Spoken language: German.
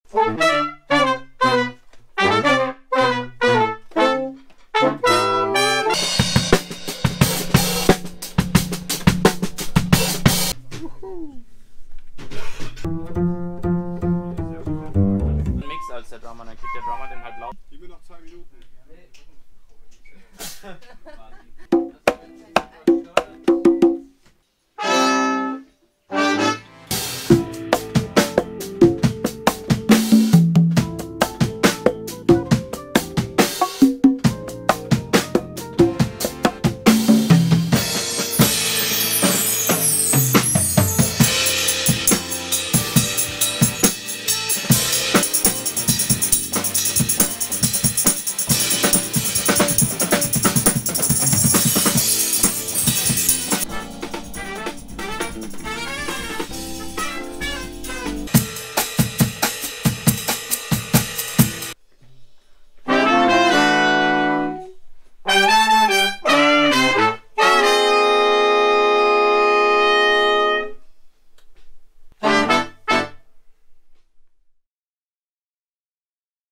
Mix als der Drummer, dann kriegt der Drummer den halt laut. Gib mir noch 2 Minuten.